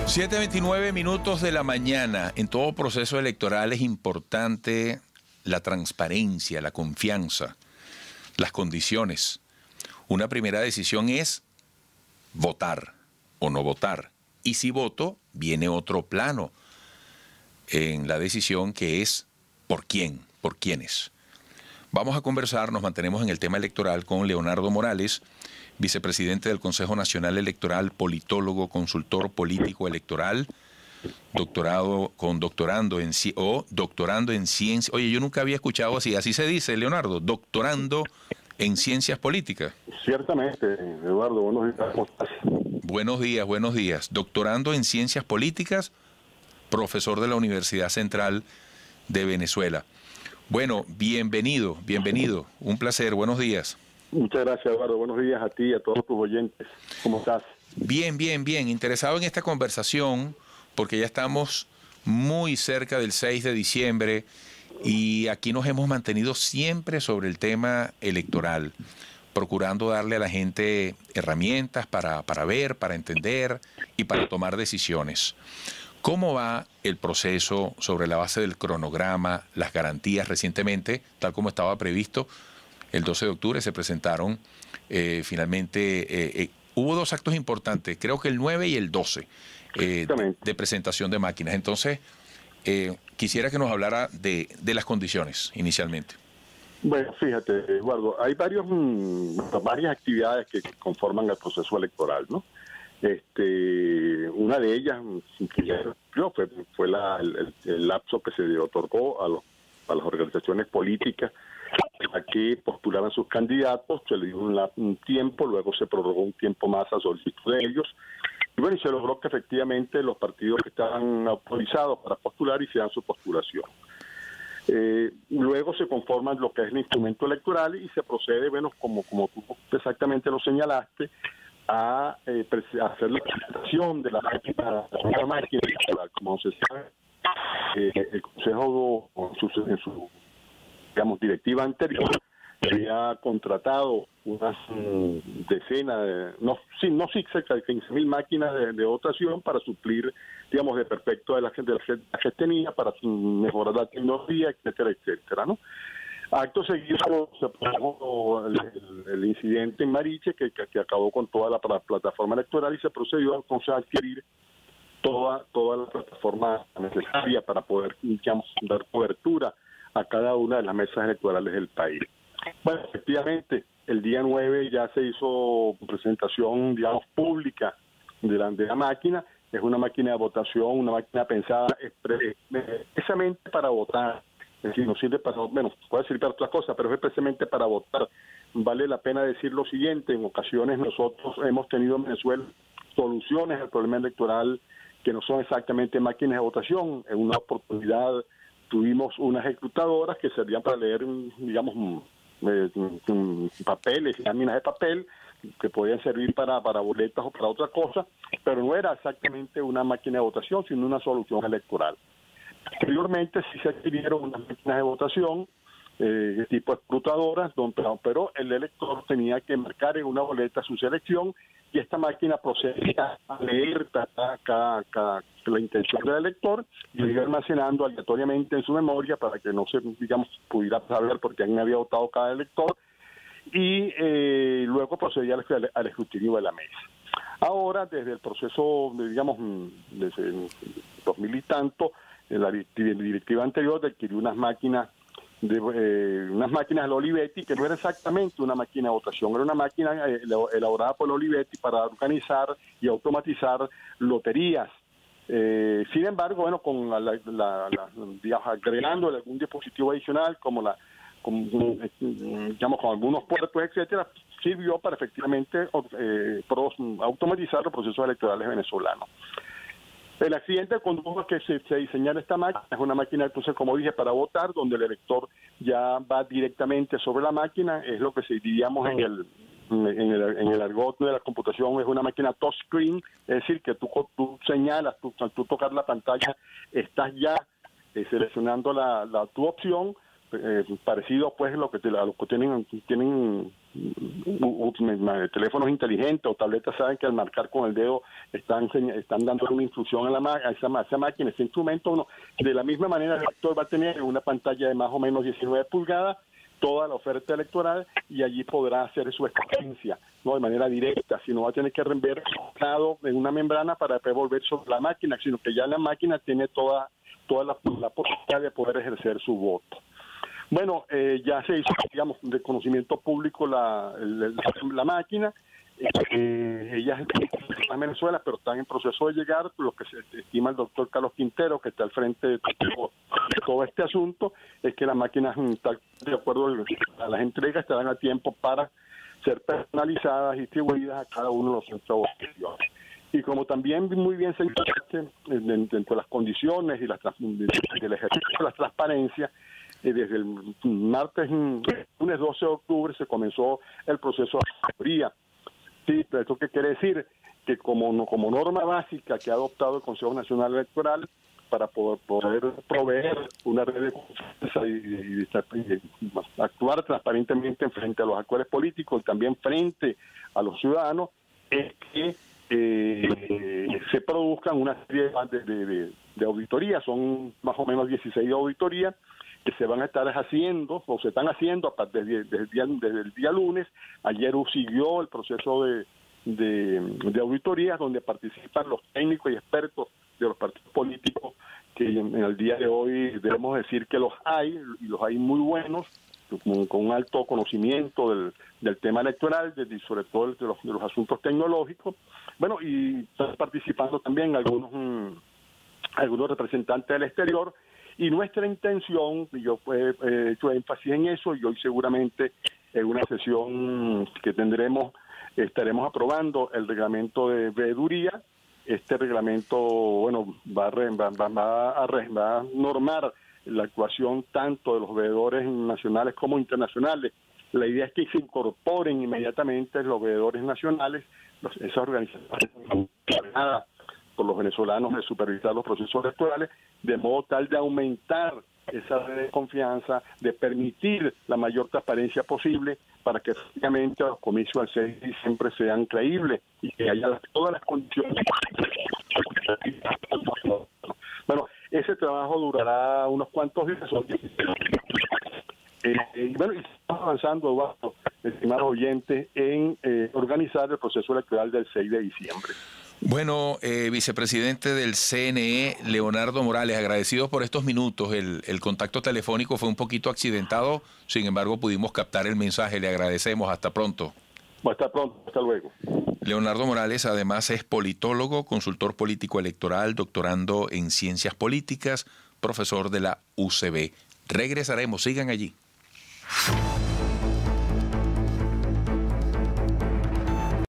7:29 de la mañana. En todo proceso electoral es importante la transparencia, la confianza, las condiciones. Una primera decisión es votar o no votar. Y si voto, viene otro plano en la decisión, que es ¿por quién? ¿Por quiénes? Vamos a conversar, nos mantenemos en el tema electoral con Leonardo Morales, vicepresidente del Consejo Nacional Electoral, politólogo, consultor político electoral, doctorando en ciencias. Oye, yo nunca había escuchado así se dice, Leonardo, doctorando en ciencias políticas. Ciertamente, Eduardo, buenos días, ¿cómo estás? Buenos días. Doctorando en ciencias políticas, profesor de la Universidad Central de Venezuela. Bueno, bienvenido, un placer, buenos días. Muchas gracias, Eduardo, buenos días a ti y a todos tus oyentes. ¿Cómo estás? Bien, interesado en esta conversación porque ya estamos muy cerca del 6 de diciembre y aquí nos hemos mantenido siempre sobre el tema electoral, procurando darle a la gente herramientas para ver, para entender y para tomar decisiones. ¿Cómo va el proceso sobre la base del cronograma, las garantías? Recientemente, tal como estaba previsto, el 12 de octubre se presentaron finalmente, hubo dos actos importantes, creo que el 9 y el 12, de presentación de máquinas. Entonces, quisiera que nos hablara de las condiciones inicialmente. Bueno, fíjate, Eduardo, hay varias actividades que conforman el proceso electoral, ¿no? Una de ellas fue el lapso que se le otorgó a las organizaciones políticas a que postularan sus candidatos. Se le dio un tiempo, luego se prorrogó un tiempo más a solicitud de ellos. Y bueno, y se logró que efectivamente los partidos que estaban autorizados para postular hicieran su postulación. Luego se conforman lo que es el instrumento electoral y se procede, bueno, como tú exactamente lo señalaste, a hacer la presentación de la máquina, como se sabe, el Consejo en su digamos, directiva anterior había contratado unas decenas, cerca de 15.000 máquinas de votación para suplir, digamos, de perfecto de la gente que tenía, para mejorar la tecnología, etcétera, ¿no? Acto seguido se produjo el incidente en Mariche que acabó con toda la plataforma electoral y se procedió entonces a adquirir toda la plataforma necesaria para poder, digamos, dar cobertura a cada una de las mesas electorales del país. Bueno, efectivamente, el día 9 ya se hizo presentación, digamos, pública de la máquina. Es una máquina de votación, una máquina pensada precisamente para votar. Es decir, no sirve para, bueno, puede servir para otras cosas, pero es especialmente para votar. Vale la pena decir lo siguiente: en ocasiones nosotros hemos tenido en Venezuela soluciones al problema electoral que no son exactamente máquinas de votación. En una oportunidad tuvimos unas ejecutadoras que servían para leer, digamos, papeles, láminas de papel, que podían servir para boletas o para otra cosa, pero no era exactamente una máquina de votación, sino una solución electoral. Posteriormente sí se adquirieron unas máquinas de votación de tipo escrutadoras, pero el elector tenía que marcar en una boleta su selección y esta máquina procedía a leer la intención del elector y iba almacenando aleatoriamente en su memoria para que no se, digamos, pudiera saber por quién había votado cada elector, y luego procedía al escrutinio de la mesa. Ahora, desde el proceso, digamos, desde el 2000 y tanto, la directiva anterior adquirió unas máquinas de Olivetti, que no era exactamente una máquina de votación, era una máquina elaborada por Olivetti para organizar y automatizar loterías. Sin embargo, bueno, con digamos, agregándole algún dispositivo adicional, digamos, con algunos puertos, etcétera, sirvió para efectivamente automatizar los procesos electorales venezolanos. El accidente condujo a que se diseñara esta máquina. Es una máquina, entonces, como dije, para votar, donde el elector ya va directamente sobre la máquina. Es lo que diríamos en el argot de la computación, es una máquina touchscreen, es decir, que tú señalas, al tú tocar la pantalla, estás ya seleccionando tu opción, parecido pues lo que tienen teléfonos inteligentes o tabletas saben que al marcar con el dedo están dando una instrucción a esa máquina, ese instrumento. De la misma manera, el elector va a tener una pantalla de más o menos 19 pulgadas toda la oferta electoral, y allí podrá hacer su escogencia, no de manera directa, sino va a tener que ver resultado en una membrana para después volver sobre la máquina, sino que ya la máquina tiene toda la posibilidad de poder ejercer su voto. Bueno, ya se hizo, digamos, de conocimiento público la máquina. Ella está en Venezuela, pero están en proceso de llegar. Lo que se estima el doctor Carlos Quintero, que está al frente de todo este asunto, es que las máquinas, de acuerdo a las entregas, estarán a tiempo para ser personalizadas y distribuidas a cada uno de los centros de votación. Y como también muy bien se dice, dentro de las condiciones y del ejercicio de la transparencia, desde el lunes 12 de octubre se comenzó el proceso de auditoría. Sí, pero ¿esto qué quiere decir? Que como norma básica que ha adoptado el Consejo Nacional Electoral para poder proveer una red de confianza y actuar transparentemente frente a los actores políticos y también frente a los ciudadanos, es que se produzcan una serie de auditorías. Son más o menos 16 auditorías que se van a estar haciendo, o se están haciendo desde el día lunes. Ayer siguió el proceso de auditorías, donde participan los técnicos y expertos de los partidos políticos, que en el día de hoy debemos decir que los hay, y los hay muy buenos, con un alto conocimiento del tema electoral, sobre todo de los asuntos tecnológicos. Bueno, y están participando también algunos representantes del exterior. Y nuestra intención, y yo he hecho énfasis en eso, y hoy seguramente en una sesión que tendremos, estaremos aprobando el reglamento de veeduría. Este reglamento, bueno, va a normar la actuación tanto de los veedores nacionales como internacionales. La idea es que se incorporen inmediatamente los veedores nacionales, esas organizaciones encargadas por los venezolanos de supervisar los procesos electorales, de modo tal de aumentar esa red de confianza, de permitir la mayor transparencia posible para que efectivamente los comicios al 6 de diciembre sean creíbles y que haya todas las condiciones. Bueno, ese trabajo durará unos cuantos días. Bueno, y estamos avanzando, Eduardo, estimados oyentes, en organizar el proceso electoral del 6 de diciembre. Bueno, vicepresidente del CNE, Leonardo Morales, agradecidos por estos minutos. El contacto telefónico fue un poquito accidentado, sin embargo pudimos captar el mensaje. Le agradecemos. Hasta pronto. Hasta pronto, hasta luego. Leonardo Morales además es politólogo, consultor político electoral, doctorando en ciencias políticas, profesor de la UCB. Regresaremos, sigan allí.